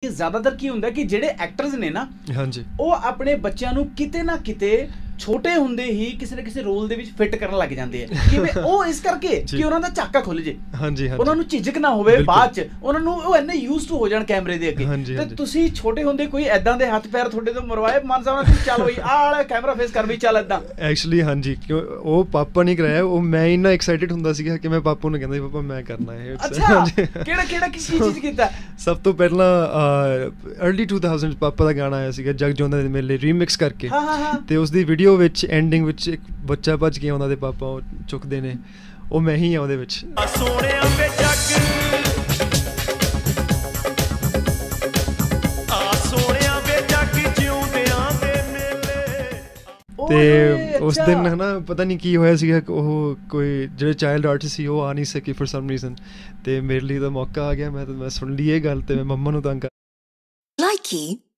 ਜ਼ਿਆਦਾਤਰ ਕੀ ਹੁੰਦਾ ਕਿ ਜਿਹੜੇ ਐਕਟਰਸ ਨੇ ਨਾ, ਹਾਂਜੀ, ਉਹ ਆਪਣੇ ਬੱਚਿਆਂ ਨੂੰ ਕਿਤੇ ਨਾ ਕਿਤੇ ਛੋਟੇ ਹੁੰਦੇ ਹੀ ਕਿਸੇ ਨਾ ਕਿਸੇ ਰੋਲ ਦੇ ਵਿੱਚ ਫਿੱਟ ਕਰਨ ਲੱਗ ਜਾਂਦੇ ਆ। ਕਿਵੇਂ? ਉਹ ਇਸ ਕਰਕੇ ਕਿ ਉਹਨਾਂ ਦਾ ਝਾਕਾ ਖੁੱਲ ਜੇ, ਹਾਂਜੀ, ਉਹਨਾਂ ਨੂੰ ਝਿਜਕ ਨਾ ਹੋਵੇ ਬਾਅਦ ਚ, ਉਹਨਾਂ ਨੂੰ ਉਹ ਇੰਨੇ ਯੂਜ਼ ਟੂ ਹੋ ਜਾਣ ਕੈਮਰੇ ਦੇ ਅੱਗੇ। ਤੇ ਤੁਸੀਂ ਛੋਟੇ ਹੁੰਦੇ ਕੋਈ ਐਦਾਂ ਦੇ ਹੱਥ ਪੈਰ ਤੁਹਾਡੇ ਤੋਂ ਮਰਵਾਏ ਮਾਨ ਸਾਹਿਬ ਨੇ, ਚੱਲ ਬਈ ਆਹ ਵਾਲਾ ਕੈਮਰਾ ਫੇਸ ਕਰ ਵੀ ਚੱਲ ਏਦਾਂ? ਐਕਚੁਅਲੀ ਹਾਂਜੀ, ਕਿਉਂ ਉਹ ਪਾਪਾ ਨੇ ਕਰਾਇਆ, ਉਹ ਮੈਂ ਇੰਨਾ ਐਕਸਾਈਟਿਡ ਹੁੰਦਾ ਸੀਗਾ ਕਿ ਮੈਂ ਪਾਪਾ ਨੂੰ ਕਹਿੰਦਾ ਸੀ ਪਾਪਾ ਮੈਂ ਕਰਨਾ ਹੈ। ਅੱਛਾ, ਕਿਹੜਾ ਕੀ ਚੀਜ਼ ਕੀਤਾ? ਸਭ ਤੋਂ ਪਹਿਲਾਂ ਅਰਲੀ 2000 ਪਾਪਾ ਦਾ ਗਾਣਾ ਆਇਆ ਸੀਗਾ ਜਗ ਜਿਉਂਦਾ ਮੇਲੇ ਰੀਮਿਕਸ ਕਰਕੇ, ਤੇ ਉਸਦੀ ਵੀਡੀਓ ਵਿੱਚ ਐਂਡਿੰਗ ਵਿੱਚ ਇੱਕ ਬੱਚਾ ਭੱਜ ਕੇ ਆਉਂਦਾ ਤੇ ਪਾਪਾ ਉਹ ਚੁੱਕਦੇ ਨੇ, ਉਹ ਮੈਂ ਹੀ ਆ ਉਹਦੇ ਵਿੱਚ। ਤੇ ਉਸ ਦਿਨ ਹੈ ਨਾ ਪਤਾ ਨਹੀਂ ਕੀ ਹੋਇਆ ਸੀਗਾ, ਉਹ ਕੋਈ ਜਿਹੜੇ ਚਾਈਲਡ ਆਰਟਿਸਟ ਸੀ ਉਹ ਆ ਨਹੀਂ ਸਕੇ ਫॉर ਸਮ ਰੀਜ਼ਨ, ਤੇ ਮੇਰੇ ਲਈ ਤਾਂ ਮੌਕਾ ਆ ਗਿਆ। ਮੈਂ ਸੁਣ ਲਈ ਇਹ ਗੱਲ ਤੇ ਮੈਂ ਮੰਮਾ ਨੂੰ ਤੰਗ